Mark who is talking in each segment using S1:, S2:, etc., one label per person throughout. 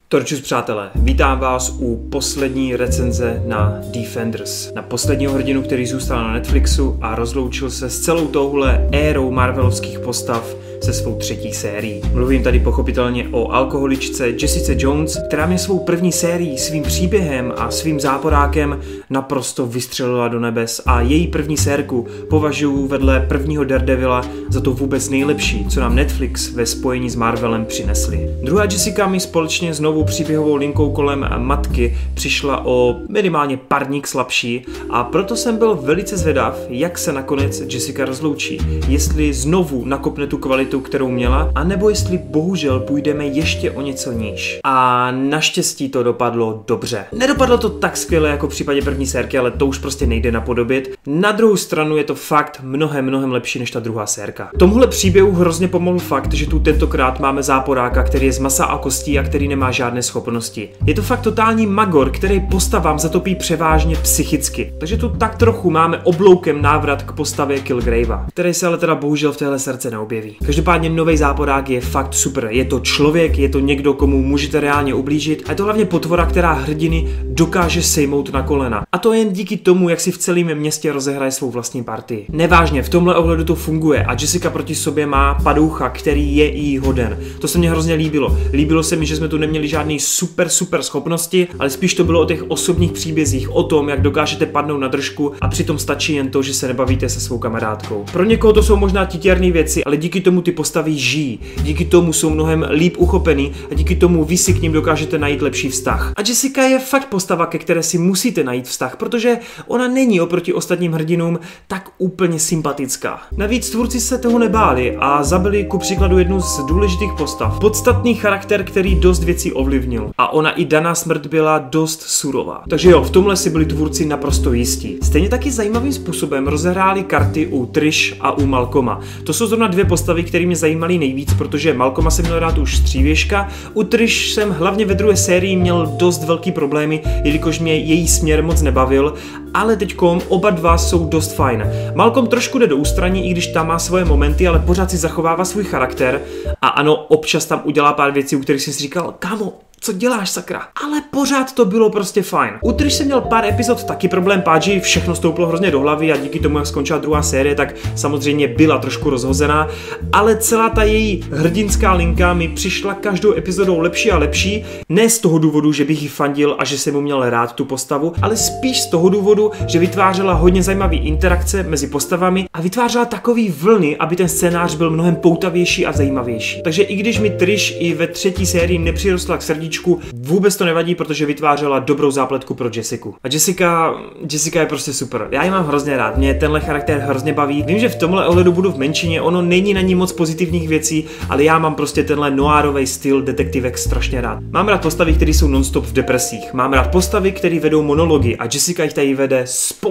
S1: Torčus přátelé, vítám vás u poslední recenze na Defenders, na posledního hrdinu, který zůstal na Netflixu a rozloučil se s celou touhle érou marvelovských postav se svou třetí sérií. Mluvím tady pochopitelně o alkoholičce Jessice Jones, která mě svou první sérií, svým příběhem a svým záporákem naprosto vystřelila do nebes a její první sérku považuji vedle prvního Daredevila za to vůbec nejlepší, co nám Netflix ve spojení s Marvelem přinesli. Druhá Jessica mi společně s novou příběhovou linkou kolem matky přišla o minimálně parník slabší a proto jsem byl velice zvědav, jak se nakonec Jessica rozloučí. Jestli znovu nakopne tu kvalitu, kterou měla, anebo jestli bohužel půjdeme ještě o něco níž. A naštěstí to dopadlo dobře. Nedopadlo to tak skvěle jako v případě první sérky, ale to už prostě nejde napodobit. Na druhou stranu je to fakt mnohem lepší než ta druhá sérka. Tomuhle příběhu hrozně pomohl fakt, že tu tentokrát máme záporáka, který je z masa a kostí a který nemá žádné schopnosti. Je to fakt totální magor, který postavám zatopí převážně psychicky. Takže tu tak trochu máme obloukem návrat k postavě Kilgravea, který se ale teda bohužel v téhle sérce neobjeví. Každopádně nový záporák je fakt super. Je to člověk, je to někdo, komu můžete reálně ublížit a je to hlavně potvora, která hrdiny dokáže sejmout na kolena. A to jen díky tomu, jak si v celém městě rozehraje svou vlastní partii. Nevážně, v tomhle ohledu to funguje a Jessica proti sobě má padoucha, který je jí hoden. To se mně hrozně líbilo. Líbilo se mi, že jsme tu neměli žádný super schopnosti, ale spíš to bylo o těch osobních příbězích, o tom, jak dokážete padnout na držku a přitom stačí jen to, že se nebavíte se svou kamarádkou. Pro někoho to jsou možná titěrné věci, ale díky tomu ty postavy žijí. Díky tomu jsou mnohem líp uchopený a díky tomu vy si k ním dokážete najít lepší vztah. A Jessica je fakt postava, ke které si musíte najít vztah, protože ona není oproti ostatním hrdinům tak úplně sympatická. Navíc tvůrci se toho nebáli a zabili ku příkladu jednu z důležitých postav. Podstatný charakter, který dost věcí ovlivnil. A ona i daná smrt byla dost surová. Takže jo, v tomhle si byli tvůrci naprosto jistí. Stejně taky zajímavým způsobem rozehráli karty u Trish a u Malcolma. To jsou zrovna dvě postavy, které mě zajímaly nejvíc, protože Malcolma jsem měl rád už z dřívěžka. U Trish jsem hlavně ve druhé sérii měl dost velký problémy, jelikož mě její směr moc nebavil, ale teďkom oba dva jsou dost fajn. Malcolm trošku jde do ústraní, i když tam má svoje momenty, ale pořád si zachovává svůj charakter a ano, občas tam udělá pár věcí, u kterých jsem si říkal, kámo, co děláš, sakra? Ale pořád to bylo prostě fajn. U Trish jsem měl pár epizod taky problém páči, všechno stouplo hrozně do hlavy a díky tomu, jak skončila druhá série, tak samozřejmě byla trošku rozhozená, ale celá ta její hrdinská linka mi přišla každou epizodou lepší a lepší, ne z toho důvodu, že bych jí fandil a že jsem mu měl rád tu postavu, ale spíš z toho důvodu, že vytvářela hodně zajímavé interakce mezi postavami a vytvářela takový vlny, aby ten scénář byl mnohem poutavější a zajímavější. Takže i když mi Trish i ve třetí sérii nepřirostla k srdíčku, vůbec to nevadí, protože vytvářela dobrou zápletku pro Jessiku. A Jessica je prostě super. Já ji mám hrozně rád, mě tenhle charakter hrozně baví. Vím, že v tomhle ohledu budu v menšině, ono není na ní moc pozitivních věcí, ale já mám prostě tenhle noirový styl detektivek strašně rád. Mám rád postavy, které jsou nonstop v depresích. Mám rád postavy, které vedou monology a Jessica jich tady vede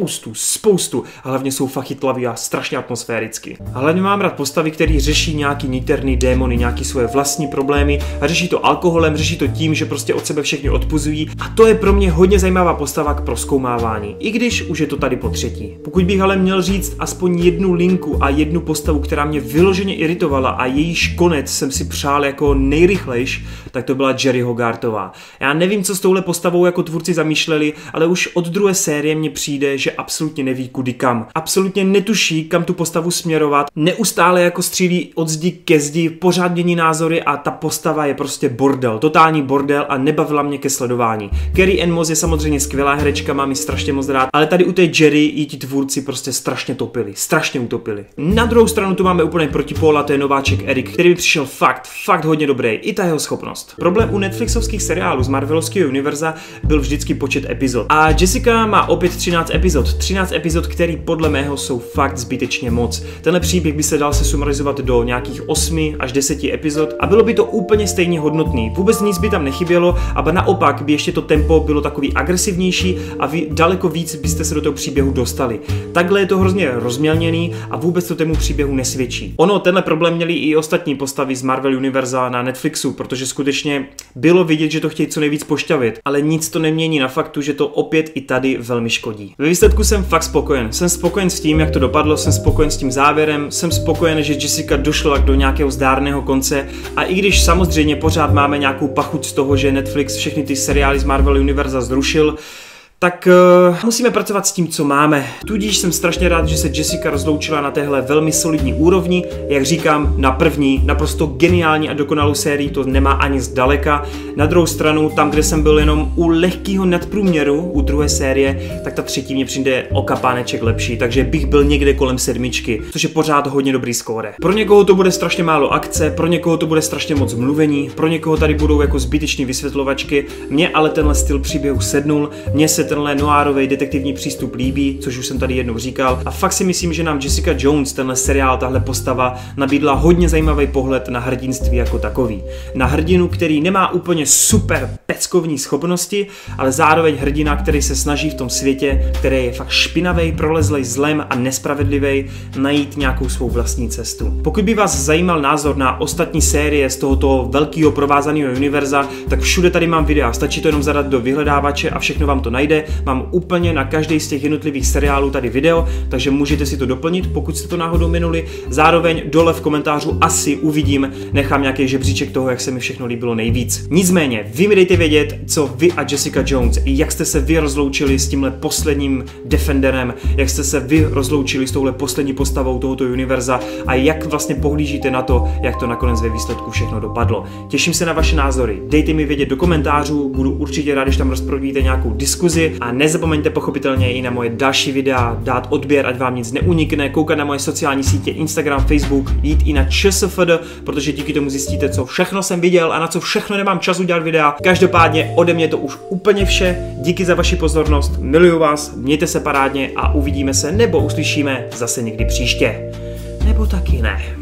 S1: spoustu a hlavně jsou fakt chytlavý a strašně atmosféricky. A hlavně mám rád postavy, které řeší nějaký niterný démony, nějaký svoje vlastní problémy a řeší to alkoholem, řeší to tím, že prostě od sebe všechny odpuzují a to je pro mě hodně zajímavá postava k prozkoumávání, i když už je to tady po třetí. Pokud bych ale měl říct aspoň jednu linku a jednu postavu, která mě vyloženě iritovala a jejíž konec jsem si přál jako nejrychlejš, tak to byla Jeri Hogartová. Já nevím, co s touhle postavou jako tvůrci zamýšleli, ale už od druhé série mně přijde, že absolutně neví kudy kam. Absolutně netuší, kam tu postavu směrovat, neustále jako střílí od zdi ke zdi, pořád mění názory a ta postava je prostě bordel, totální bordel a nebavila mě ke sledování. Carrie Ann Moss je samozřejmě skvělá herečka, mám ji strašně moc rád, ale tady u té Jeri i ti tvůrci prostě strašně topili, strašně utopili. Na druhou stranu tu máme úplně protipól a to je nováček Eric, který by přišel fakt hodně dobrý, i ta jeho schopnost. Problém u Netflixovských seriálů z Marvelovského univerza byl vždycky počet epizod. A Jessica má opět 13 epizod, který podle mého jsou fakt zbytečně moc. Tenhle příběh by se dal sumarizovat do nějakých 8 až 10 epizod a bylo by to úplně stejně hodnotný. Vůbec nic by tam nechybělo, ale naopak by ještě to tempo bylo takový agresivnější a vy daleko víc byste se do toho příběhu dostali. Takhle je to hrozně rozmělněný a vůbec to tému příběhu nesvědčí. Ono, tenhle problém měli i ostatní postavy z Marvel univerza na Netflixu, protože skutečně bylo vidět, že to chtějí co nejvíc pošťavit, ale nic to nemění na faktu, že to opět i tady velmi škodí. Ve výsledku jsem fakt spokojen. Jsem spokojen s tím, jak to dopadlo, jsem spokojen s tím závěrem, jsem spokojen, že Jessica došla do nějakého zdárného konce a i když samozřejmě pořád máme nějakou pachuť z toho, že Netflix všechny ty seriály z Marvel univerza zrušil, tak musíme pracovat s tím, co máme. Tudíž jsem strašně rád, že se Jessica rozloučila na téhle velmi solidní úrovni. Jak říkám, na první, naprosto geniální a dokonalou sérii to nemá ani zdaleka. Na druhou stranu, tam, kde jsem byl jenom u lehkého nadprůměru, u druhé série, tak ta třetí mě přijde o kapáneček lepší, takže bych byl někde kolem 7, což je pořád hodně dobrý skóre. Pro někoho to bude strašně málo akce, pro někoho to bude strašně moc mluvení, pro někoho tady budou jako zbytečný vysvětlovačky, mně ale tenhle styl příběhu sednul, mně se tenhle noárový detektivní přístup líbí, což už jsem tady jednou říkal, a fakt si myslím, že nám Jessica Jones, tenhle seriál, tahle postava, nabídla hodně zajímavý pohled na hrdinství jako takový. Na hrdinu, který nemá úplně super peckovní schopnosti, ale zároveň hrdina, který se snaží v tom světě, který je fakt špinavý, prolezlej zlem a nespravedlivý, najít nějakou svou vlastní cestu. Pokud by vás zajímal názor na ostatní série z tohoto velkého provázaného univerza, tak všude tady mám videa, stačí to jenom zadat do vyhledávače a všechno vám to najde. Mám úplně na každý z těch jednotlivých seriálů tady video, takže můžete si to doplnit, pokud jste to náhodou minuli. Zároveň dole v komentářu asi uvidím, nechám nějaký žebříček toho, jak se mi všechno líbilo nejvíc. Nicméně, vy mi dejte vědět, co vy a Jessica Jones, jak jste se vy rozloučili s tímhle posledním Defenderem, jak jste se vy rozloučili s touhle poslední postavou tohoto univerza a jak vlastně pohlížíte na to, jak to nakonec ve výsledku všechno dopadlo. Těším se na vaše názory, dejte mi vědět do komentářů, budu určitě rád, když tam rozprovodíte nějakou diskuzi. A nezapomeňte pochopitelně i na moje další videa, dát odběr, ať vám nic neunikne, koukat na moje sociální sítě Instagram, Facebook, jít i na ČSFD, protože díky tomu zjistíte, co všechno jsem viděl a na co všechno nemám čas udělat videa. Každopádně ode mě to už úplně vše, díky za vaši pozornost, miluju vás, mějte se parádně a uvidíme se nebo uslyšíme zase někdy příště. Nebo taky ne.